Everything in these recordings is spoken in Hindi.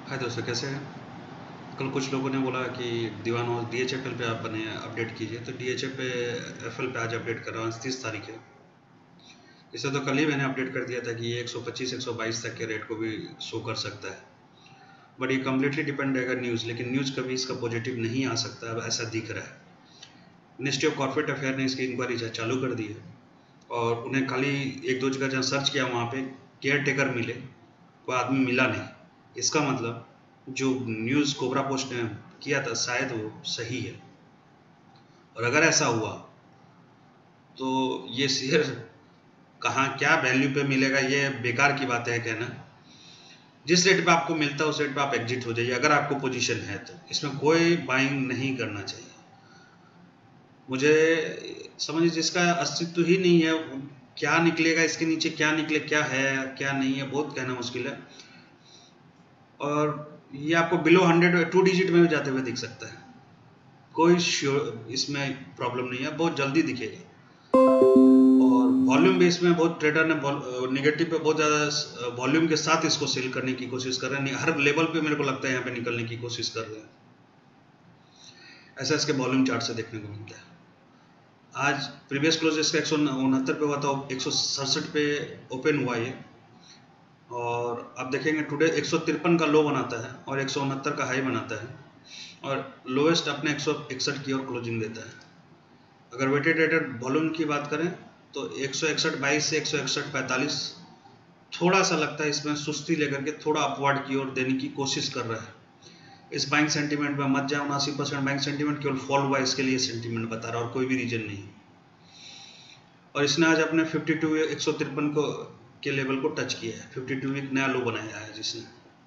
हाय दोस्तों, कैसे हैं? कल कुछ लोगों ने बोला कि दीवान और DHFL पे आप बने अपडेट कीजिए, तो DHF पे FL पे आज अपडेट कर रहा हूँ। आज 30 तारीख है। इसे तो कल ही मैंने अपडेट कर दिया था कि ये 125 122 तक के रेट को भी शो कर सकता है। बट ये कम्प्लीटली डिपेंड रहेगा न्यूज़, लेकिन न्यूज़ कभी इसका पॉजिटिव नहीं आ सकता, अब ऐसा दिख रहा है। मिनिस्ट्री ऑफ कॉर्पोरेट अफेयर ने इसकी इंक्वायरी चालू कर दी है, और उन्हें खाली एक दो जगह जहाँ सर्च किया वहाँ पे केयर टेकर मिले, कोई आदमी मिला नहीं। इसका मतलब जो न्यूज़ कोबरा पोस्ट ने किया था शायद वो सही है, और अगर ऐसा हुआ तो ये शेयर कहाँ क्या वैल्यू पे मिलेगा, ये बेकार की बात है कहना। जिस रेट पे आपको मिलता है उस रेट पे आप एग्जिट हो जाइए, अगर आपको पोजीशन है तो इसमें कोई बाइंग नहीं करना चाहिए। मुझे समझिए, जिसका अस्तित्व ही नहीं है, क्या निकलेगा इसके नीचे, क्या निकले, क्या है क्या नहीं है, बहुत कहना मुश्किल है। और ये आपको बिलो 100 2 डिजिट में भी जाते हुए दिख सकता है। कोई श्योर इसमें प्रॉब्लम नहीं है, बहुत जल्दी दिखेगा। और वॉल्यूम बेस में बहुत ट्रेडर ने निगेटिव पे बहुत ज़्यादा वॉल्यूम के साथ इसको सेल करने की कोशिश कर रहे हैं। हर लेवल पे मेरे को लगता है यहाँ पे निकलने की कोशिश कर रहे हैं। ऐसा इसके वॉल्यूम चार्ट से देखने को मिलता है। आज प्रीवियस क्लोज इसका 169 पे हुआ था, 167 पे ओपन हुआ ये। और आप देखेंगे टुडे 153 का लो बनाता है और 169 का हाई बनाता है, और लोएस्ट अपने 161 की ओर क्लोजिंग देता है। अगर वेटेड रेटेड वॉल्यूम की बात करें तो 161.22 से 161.45 थोड़ा सा लगता है इसमें सुस्ती लेकर के थोड़ा अपवर्ड की ओर देने की कोशिश कर रहा है। इस बाइंग सेंटीमेंट में मत जाए। 79% बाइंग सेंटीमेंट केवल फॉल हुआ इसके लिए सेंटीमेंट बता रहा है, और कोई भी रीजन नहीं। और इसने आज अपने 52 153 को के लेवल को टच किया है। 52 वीक नया लो बनाया है जिसने।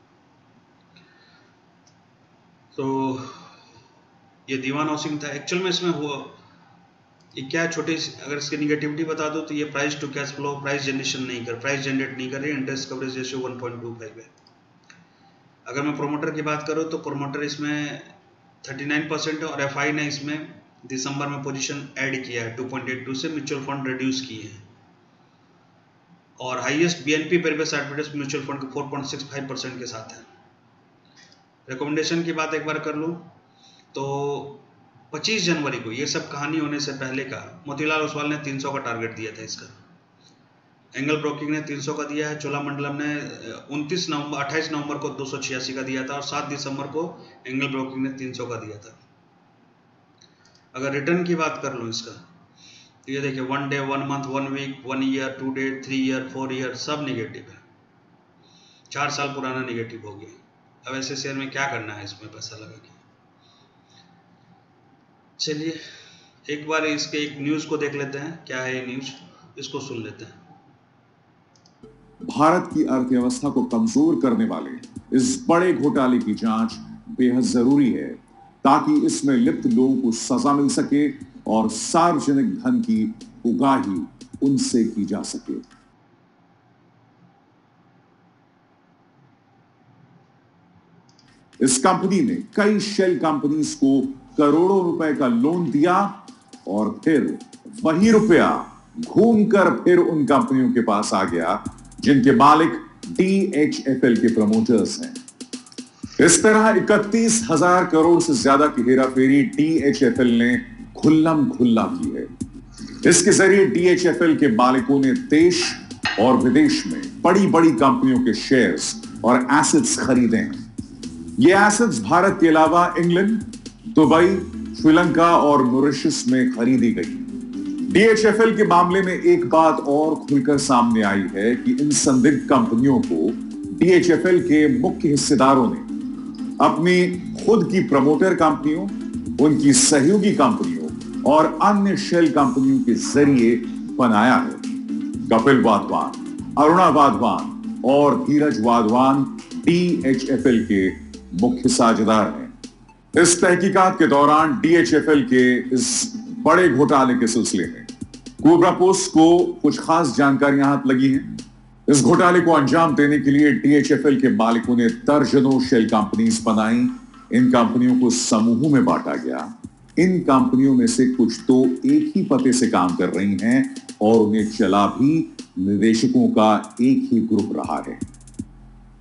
तो ये दीवान हाउसिंग था एक्चुअल में। इसमें हुआ ये क्या छोटी, अगर इसकी निगेटिविटी बता दो तो ये price to cash flow, price generate नहीं कर रही। इंटरेस्ट कवरेज रेशियो 1.25 है। अगर मैं प्रोमोटर की बात करूँ तो प्रोमोटर इसमें 39% है, और FI ने इसमें दिसंबर में पोजीशन ऐड किया है 2.82 से। म्यूचुअल फंड रिड्यूस किए हैं, और highest BNP Paribas advertise mutual fund के 4.65% के साथ है। रिकमेंडेशन की बात एक बार कर लूँ तो 25 जनवरी को, ये सब कहानी होने से पहले का, मोतीलाल ओसवाल ने 300 का टारगेट दिया था इसका। एंगल ब्रोकिंग ने 300 का दिया है। चोलामंडलम ने 28 नवंबर को 286 का दिया था, और 7 दिसंबर को एंगल ब्रोकिंग ने 300 का दिया था। अगर रिटर्न की बात कर लूँ इसका, तो ये देखिए 1 day, 1 month, 1 week, 1 year, 2 day, 3 year, 4 year सब निगेटिव है। 4 साल पुराना निगेटिव हो गया। अब ऐसे शेयर में क्या करना है इसमें पैसा लगा के? चलिए एक बार इसके एक न्यूज़ को देख लेते हैं, क्या है ये न्यूज़, इसको सुन लेते हैं। भारत की अर्थव्यवस्था को कमजोर करने वाले इस बड़े घोटाले की जांच बेहद जरूरी है, ताकि इसमें लिप्त लोगों को सजा मिल सके और सार्वजनिक धन की उगाही उनसे की जा सके। इस कंपनी ने कई शेल कंपनीज को करोड़ों रुपए का लोन दिया, और फिर वही रुपया घूमकर फिर उन कंपनियों के पास आ गया जिनके मालिक DHFL के प्रमोटर्स हैं। इस तरह 31,000 करोड़ से ज्यादा की हेराफेरी DHFL ने खुल्लम खुल्ला की है। इसके जरिए DHFL के मालिकों ने देश और विदेश में बड़ी बड़ी कंपनियों के शेयर्स और एसेट्स खरीदे हैं। ये एसेट्स भारत के अलावा इंग्लैंड, दुबई, श्रीलंका और मॉरिशस में खरीदी गई। DHFL के मामले में एक बात और खुलकर सामने आई है कि इन संदिग्ध कंपनियों को DHFL के मुख्य हिस्सेदारों ने अपनी खुद की प्रमोटर कंपनियों, उनकी सहयोगी कंपनियों और अन्य शेल कंपनियों के जरिए बनाया है। कपिल वाधवान, अरुणा वाधवान और धीरज वाधवान DHFL के मुख्य साझेदार हैं। इस तहकीकात के दौरान DHFL के इस बड़े घोटाले के सिलसिले में कोबरा पोस्ट को कुछ खास जानकारियां हाथ लगी हैं। इस घोटाले को अंजाम देने के लिए DHFL के मालिकों ने दर्जनों शेल कंपनीज बनाई। इन कंपनियों को समूहों में बांटा गया। इन कंपनियों में से कुछ तो एक ही पते से काम कर रही हैं, और उन्हें चला भी निदेशकों का एक ही ग्रुप रहा है।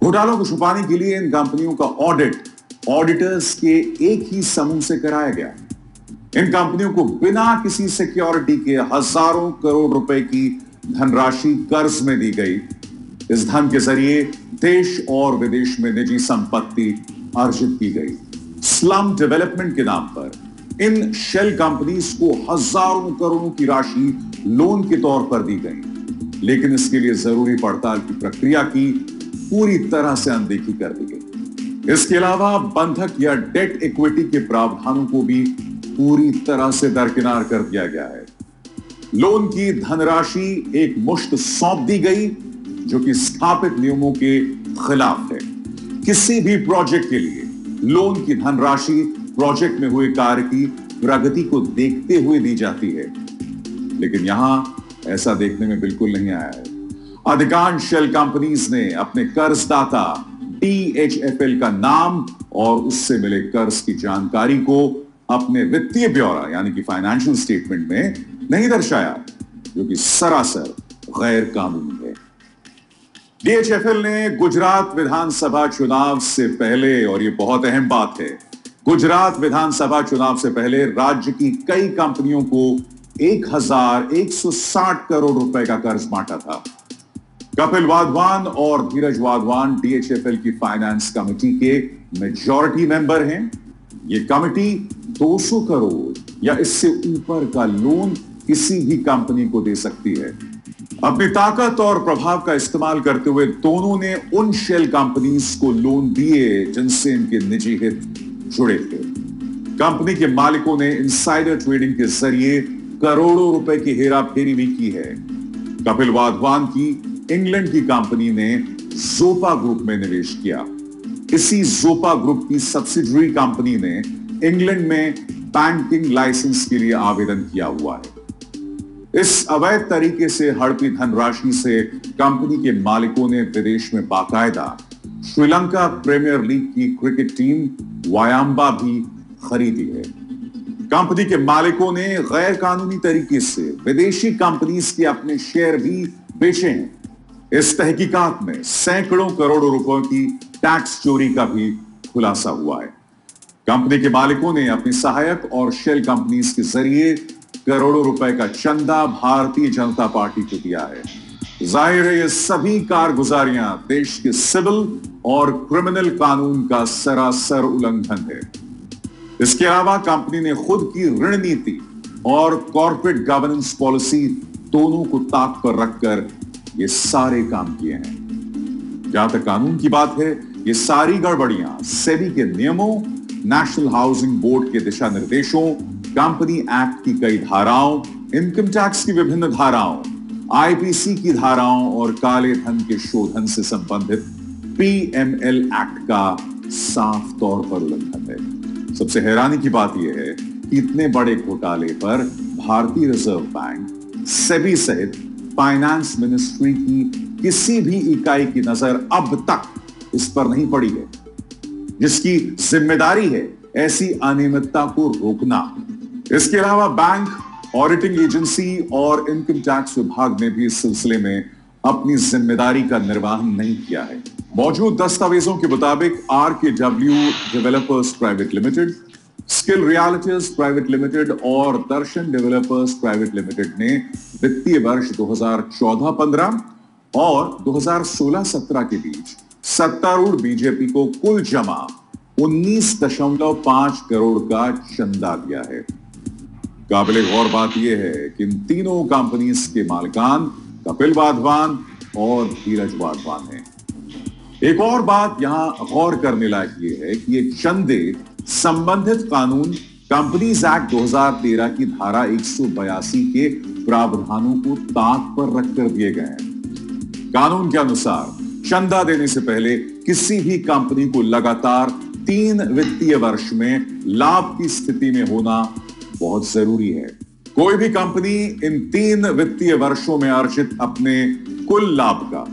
घोटालों को छुपाने के लिए इन कंपनियों का ऑडिट ऑडिटर्स के एक ही समूह से कराया गया। इन कंपनियों को बिना किसी सिक्योरिटी के हजारों करोड़ रुपए की धनराशि कर्ज में दी गई। इस धन के जरिए देश और विदेश में निजी संपत्ति अर्जित की गई। स्लम डेवलपमेंट के नाम पर इन शेल कंपनीज को हजारों करोड़ों की राशि लोन के तौर पर दी गई, लेकिन इसके लिए जरूरी पड़ताल की प्रक्रिया की पूरी तरह से अनदेखी कर दी गई। इसके अलावा बंधक या डेट इक्विटी के प्रावधानों को भी पूरी तरह से दरकिनार कर दिया गया है। लोन की धनराशि एक मुश्त सौंप दी गई, जो कि स्थापित नियमों के खिलाफ है। किसी भी प्रोजेक्ट के लिए लोन की धनराशि प्रोजेक्ट में हुए कार्य की प्रगति को देखते हुए दी जाती है, लेकिन यहां ऐसा देखने में बिल्कुल नहीं आया है। अधिकांश शेल कंपनीज ने अपने कर्जदाता DHFL का नाम और उससे मिले कर्ज की जानकारी को अपने वित्तीय ब्यौरा यानी कि फाइनेंशियल स्टेटमेंट में नहीं दर्शाया, जो कि सरासर गैर कानूनी है। DHFL ने गुजरात विधानसभा चुनाव से पहले, और यह बहुत अहम बात है, गुजरात विधानसभा चुनाव से पहले राज्य की कई कंपनियों को 1160 करोड़ रुपए का कर्ज बांटा था। कपिल वाधवान और धीरज वाधवान DHFL की फाइनेंस कमेटी के मेजॉरिटी मेंबर हैं। यह कमेटी 200 करोड़ या इससे ऊपर का लोन किसी भी कंपनी को दे सकती है। अपनी ताकत और प्रभाव का इस्तेमाल करते हुए दोनों ने उन शेल कंपनीज को लोन दिए जिनसे इनके निजी हित जुड़े थे। कंपनी के मालिकों ने इनसाइडर ट्रेडिंग के जरिए करोड़ों रुपए की हेराफेरी भी की है। कपिल वाधवान की इंग्लैंड की कंपनी ने जोपा ग्रुप में निवेश किया। इसी जोपा ग्रुप की सब्सिडरी कंपनी ने इंग्लैंड में बैंकिंग लाइसेंस के लिए आवेदन किया हुआ है। इस अवैध तरीके से हड़पी धनराशि से कंपनी के मालिकों ने विदेश में बाकायदा श्रीलंका प्रीमियर लीग की क्रिकेट टीम वायांबा भी खरीदी है। कंपनी के मालिकों ने गैर कानूनी तरीके से विदेशी कंपनीज के अपने शेयर भी बेचे हैं। इस तहकीकात में सैकड़ों करोड़ों रुपयों की टैक्स चोरी का भी खुलासा हुआ है। कंपनी के मालिकों ने अपनी सहायक और शेल कंपनीज के जरिए करोड़ों रुपए का चंदा भारतीय जनता पार्टी को दिया है। जाहिर है ये सभी कारगुजारियां देश के सिविल और क्रिमिनल कानून का सरासर उल्लंघन है। इसके अलावा कंपनी ने खुद की ऋण नीति और कॉर्पोरेट गवर्नेंस पॉलिसी दोनों को ताक पर रखकर ये सारे काम किए हैं। जहां तक कानून की बात है, ये सारी गड़बड़ियां सेबी के नियमों, नेशनल हाउसिंग बोर्ड के दिशा निर्देशों, कंपनी एक्ट की कई धाराओं, इनकम टैक्स की विभिन्न धाराओं, IPC की धाराओं और काले धन के शोधन से संबंधित PML एक्ट का साफ तौर पर उल्लंघन है। सबसे हैरानी की बात यह है कि इतने बड़े घोटाले पर भारतीय रिजर्व बैंक, सेबी सहित फाइनेंस मिनिस्ट्री की किसी भी इकाई की नजर अब तक इस पर नहीं पड़ी है, जिसकी जिम्मेदारी है ऐसी अनियमितता को रोकना। इसके अलावा बैंक, ऑडिटिंग एजेंसी और इनकम टैक्स विभाग ने भी इस सिलसिले में अपनी जिम्मेदारी का निर्वहन नहीं किया है। मौजूद दस्तावेजों के मुताबिक RKW developers private limited, skill realities private limited और दर्शन डेवलपर्स प्राइवेट लिमिटेड ने वित्तीय वर्ष 2014-15 और 2016-17 के बीच सत्तारूढ़ बीजेपी को कुल जमा 19.5 करोड़ का चंदा दिया है। काबिले गौर बात यह है कि इन तीनों कंपनीज के मालिकान कपिल वाधवान और धीरज वाधवान हैं। एक और बात यहां गौर करने लायक यह है कि ये चंदे संबंधित कानून कंपनीज एक्ट 2013 की धारा 182 के प्रावधानों को ताक पर रखकर दिए गए हैं। कानून के अनुसार चंदा देने से पहले किसी भी कंपनी को लगातार 3 वित्तीय वर्ष में लाभ की स्थिति में होना बहुत जरूरी है। कोई भी कंपनी इन 3 वित्तीय वर्षों में अर्जित अपने कुल लाभ का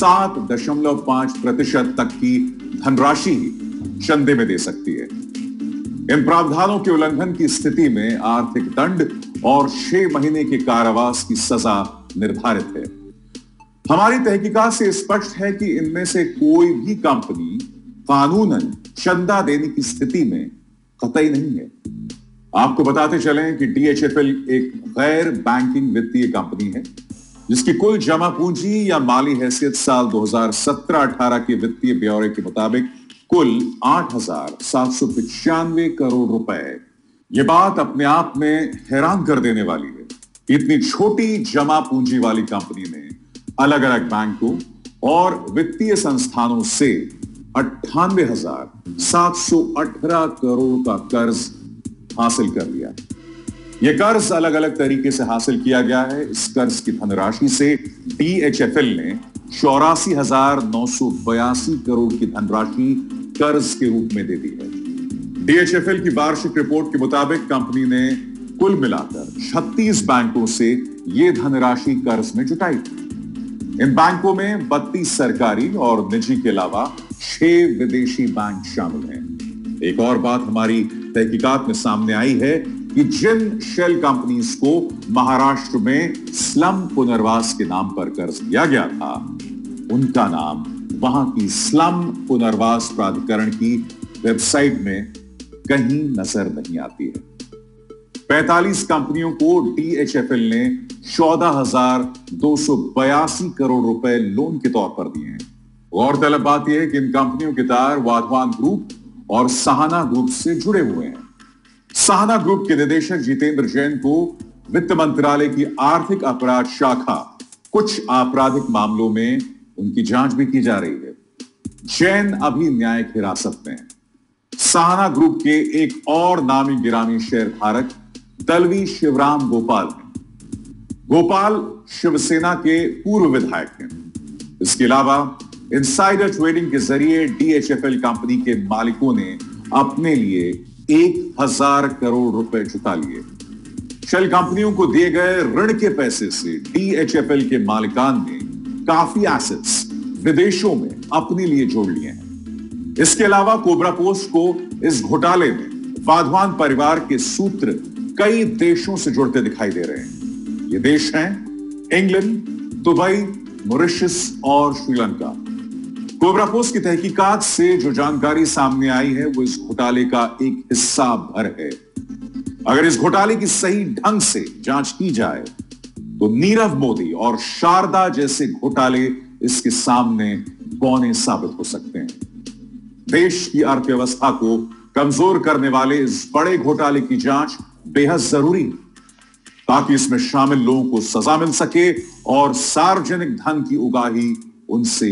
7.5% तक की धनराशि ही चंदे में दे सकती है। इन प्रावधानों के उल्लंघन की स्थिति में आर्थिक दंड और 6 महीने के कारावास की सजा निर्धारित है। हमारी तहकीकात से स्पष्ट है कि इनमें से कोई भी कंपनी कानूनन चंदा देने की स्थिति में कतई नहीं है। आपको बताते चलें कि डीएचएफएल एक गैर बैंकिंग वित्तीय कंपनी है जिसकी कुल जमा पूंजी या माली हैसियत साल 2017-18 के वित्तीय ब्यौरे के मुताबिक कुल 8,795 करोड़ रुपए। यह बात अपने आप में हैरान कर देने वाली है। इतनी छोटी जमा पूंजी वाली कंपनी ने अलग अलग बैंकों और वित्तीय संस्थानों से 98,718 करोड़ का कर्ज हासिल कर लिया। यह कर्ज अलग अलग तरीके से हासिल किया गया है। इस कर्ज की धनराशि से डीएचएफएल ने 84,982 करोड़ की धनराशि कर्ज के रूप में दे दी है। डीएचएफएल की वार्षिक रिपोर्ट के मुताबिक कंपनी ने कुल मिलाकर 36 बैंकों से यह धनराशि कर्ज में जुटाई थी। इन बैंकों में 32 सरकारी और निजी के अलावा 6 विदेशी बैंक शामिल हैं। एक और बात हमारी तहकीकात में सामने आई है कि जिन शेल कंपनीज को महाराष्ट्र में स्लम पुनर्वास के नाम पर कर्ज दिया गया था, उनका नाम वहां की स्लम पुनर्वास प्राधिकरण की वेबसाइट में कहीं नजर नहीं आती है। 45 कंपनियों को डीएचएफएल ने 14,282 करोड़ रुपए लोन के तौर पर दिए हैं। गौरतलब बात यह है कि इन कंपनियों के तार वाधवान ग्रुप और सहाना ग्रुप से जुड़े हुए हैं। सहाना ग्रुप के निदेशक जितेंद्र जैन को वित्त मंत्रालय की आर्थिक अपराध शाखा कुछ आपराधिक मामलों में उनकी जांच भी की जा रही है। जैन अभी न्यायिक हिरासत में है। सहाना ग्रुप के एक और नामी गिरामी शेयरधारक दलवी शिवराम गोपाल हैं। गोपाल शिवसेना के पूर्व विधायक हैं। इसके अलावा इनसाइडर ट्रेडिंग के जरिए डीएचएफएल कंपनी के मालिकों ने अपने लिए 1,000 करोड़ रुपए जुटा लिए। शेल कंपनियों को दिए गए ऋण के पैसे से डीएचएफएल के मालिकान ने काफी एसेट्स विदेशों में अपने लिए जोड़ लिए हैं। इसके अलावा कोबरा पोस्ट को इस घोटाले में वाधवान परिवार के सूत्र कई देशों से जुड़ते दिखाई दे रहे हैं। ये देश हैं इंग्लैंड, दुबई, मॉरिशस और श्रीलंका। कोबरा पोस्ट की तहकीकात से जो जानकारी सामने आई है वो इस घोटाले का एक हिस्सा भर है। अगर इस घोटाले की सही ढंग से जांच की जाए तो नीरव मोदी और शारदा जैसे घोटाले इसके सामने बौने साबित हो सकते हैं। देश की अर्थव्यवस्था को कमजोर करने वाले इस बड़े घोटाले की जांच बेहद जरूरी है ताकि इसमें शामिल लोगों को सजा मिल सके और सार्वजनिक धन की उगाही उनसे।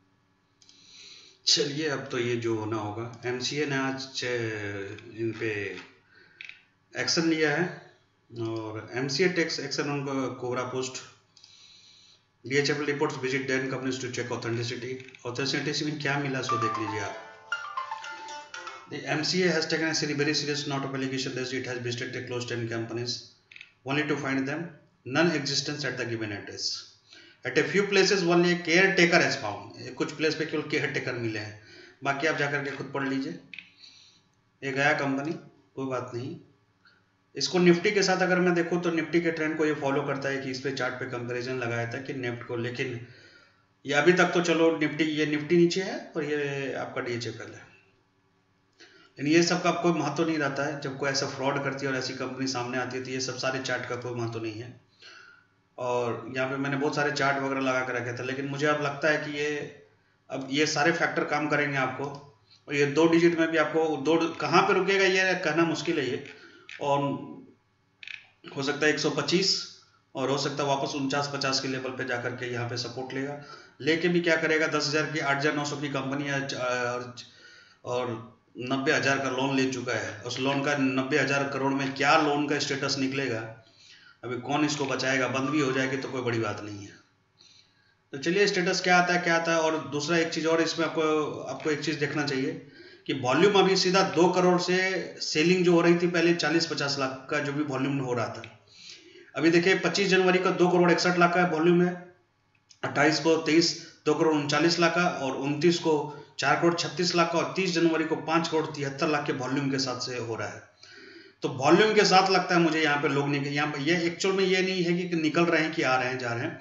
चलिए, अब तो ये जो होना होगा। एमसीए ने आज इन पे एक्शन लिया है और MCA takes action on cobra post. DHFL reports visit then companies to check authenticity में क्या मिला सो देख लीजिए आप। The MCA has taken a very serious note of allegation that it has visited the closed 10 companies only to find them non-existent at the given address. At a few places only a caretaker has found. कुछ प्लेस पे केवल केयरटेकर मिले हैं, बाकी आप जाकर के खुद पढ़ लीजिए। ये गया कंपनी, कोई बात नहीं। इसको निफ्टी के साथ अगर मैं देखूँ तो निफ्टी के ट्रेंड को ये फॉलो करता है कि इस पे चार्ट पे कंपैरिजन लगाया था कि निफ्टी को, लेकिन ये अभी तक तो चलो निफ्टी नीचे है और ये आपका डीएचएफएल है। लेकिन ये सब का कोई महत्व नहीं रहता है। जब कोई ऐसा फ्रॉड करती है और ऐसी कंपनी सामने आती है तो ये सब सारे चार्ट का कोई महत्व नहीं है। और यहाँ पे मैंने बहुत सारे चार्ट वगैरह लगा कर रखे थे, लेकिन मुझे अब लगता है कि अब ये सारे फैक्टर काम करेंगे आपको। और ये 2 डिजिट में भी आपको कहाँ पे रुकेगा ये कहना मुश्किल है ये। और हो सकता है 125 और हो सकता है वापस 49-50 के लेवल पे जाकर के यहाँ पे सपोर्ट लेगा। लेके भी क्या करेगा, 10,000 की 8,900 की कंपनी है और 90,000 का लोन ले चुका है। उस लोन का 90,000 करोड़ में क्या लोन का स्टेटस निकलेगा, अभी कौन इसको बचाएगा। बंद भी हो जाएगी तो कोई बड़ी बात नहीं है। तो चलिए स्टेटस क्या आता है। और दूसरा एक चीज़ और इसमें आपको एक चीज़ देखना चाहिए कि वॉल्यूम अभी सीधा 2 करोड़ से सेलिंग जो हो रही थी पहले 40-50 लाख का जो भी वॉल्यूम हो रहा था, अभी देखिए 25 जनवरी का 2 करोड़ 61 लाख का वॉल्यूम है, 28 को 2 करोड़ 39 लाख का, और 29 को 4 करोड़ 36 लाख का, और 30 जनवरी को 5 करोड़ 73 लाख के वॉल्यूम के साथ से हो रहा है। तो वॉल्यूम के साथ लगता है मुझे यहाँ पे लोग नहीं, यहाँ पे ये एक्चुअल में ये नहीं है कि निकल रहे हैं कि आ रहे हैं जा रहे हैं।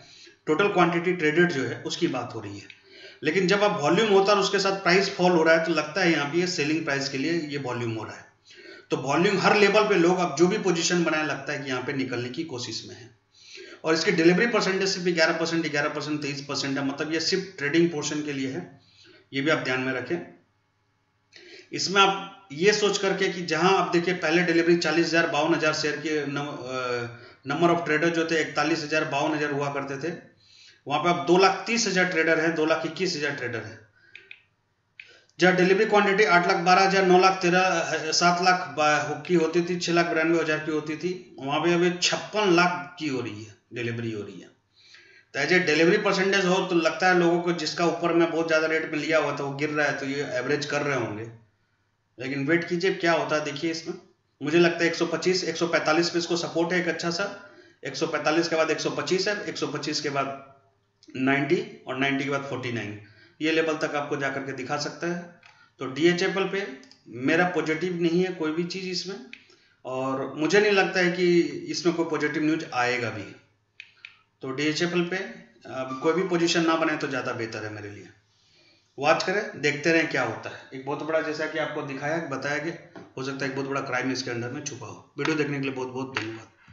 टोटल क्वांटिटी ट्रेडेड जो है उसकी बात हो रही है। लेकिन जब आप वॉल्यूम होता है और उसके साथ प्राइस फॉल हो रहा है तो लगता है यहाँ पे ये सेलिंग प्राइस के लिए ये वॉल्यूम हो रहा है। तो वॉल्यूम हर लेवल पे लोग अब जो भी पोजीशन बनाए लगता है कि यहाँ पे निकलने की कोशिश में है। और इसकी डिलीवरी परसेंटेज सिर्फ 11%, 23% है, मतलब ये सिर्फ ट्रेडिंग पोर्शन के लिए है, ये भी आप ध्यान में रखें। इसमें आप ये सोच करके कि जहां आप देखिए पहले डिलीवरी 40,000 52,000 शेयर के नंबर ऑफ ट्रेडर जो थे 41,000 52,000 हुआ करते थे, वहां पे अब 2,30,000 ट्रेडर है, 2,21,000 ट्रेडर है। जहाँ डिलीवरी क्वांटिटी 8,12,000 9,13,000 7,00,000 की होती थी, 6,92,000 की होती थी, वहां पे अभी 56 लाख की हो रही है, डिलीवरी हो रही है। तो एज ए डिलीवरी परसेंटेज हो तो लगता है लोगों को जिसका ऊपर में बहुत ज्यादा रेट में लिया हुआ था वो गिर रहा है तो ये एवरेज कर रहे होंगे। लेकिन वेट कीजिए क्या होता है, देखिए इसमें मुझे लगता है 125 145 पे इसको सपोर्ट है एक अच्छा सा, 145 के बाद 125 है, 125 के बाद 90 और 90 के बाद 49, ये लेवल तक आपको जाकर के दिखा सकता है। तो DHFL पे मेरा पॉजिटिव नहीं है कोई भी चीज़ इसमें, और मुझे नहीं लगता है कि इसमें कोई पॉजिटिव न्यूज आएगा भी। तो DHFL पे कोई भी पोजीशन ना बने तो ज़्यादा बेहतर है मेरे लिए। वॉच करें, देखते रहें क्या होता है। एक बहुत बड़ा, जैसा कि आपको दिखाया बताया गया, हो सकता है एक बहुत बड़ा क्राइम इसके अंदर में छुपा हो। वीडियो देखने के लिए बहुत बहुत धन्यवाद।